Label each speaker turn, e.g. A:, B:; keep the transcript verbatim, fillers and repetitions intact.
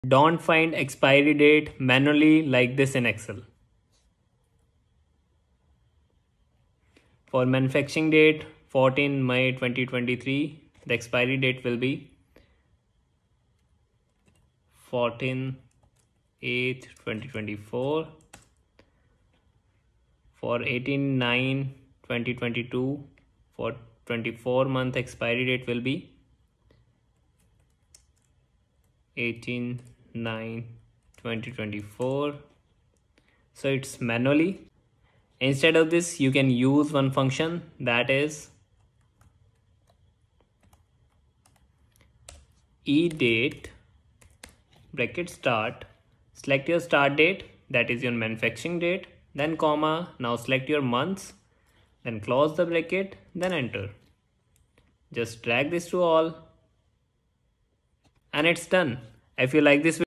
A: Don't find expiry date manually like this in Excel. For manufacturing date fourteen May twenty twenty-three, the expiry date will be fourteen eight twenty twenty-four. For eighteen nine twenty twenty-two, for twenty-four month expiry date will be eighteen nine twenty twenty-four. So it's manually. Instead of this, you can use one function, that is edate bracket start. Select your start date, that is your manufacturing date, then comma. Now select your months, then close the bracket, then enter. Just drag this to all and it's done. If you like this video,